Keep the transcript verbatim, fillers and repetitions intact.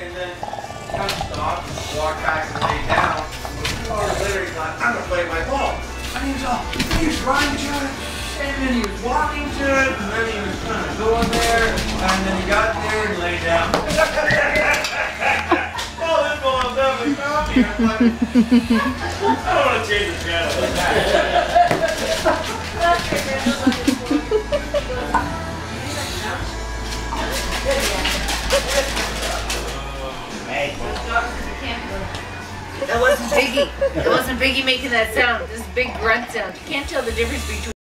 and then kind of stopped, walked back and laid down. Two hours later, he's like, I'm gonna play my ball. And he was all, he was running to it, and then he was walking to it, and then he was kind of going there, and then he got there and laid down. Oh, this ball's definitely found me. I'm like, I don't want to change the channel like that. Hey. That wasn't Biggie. That wasn't Biggie making that sound. This is big grunt sound. You can't tell the difference between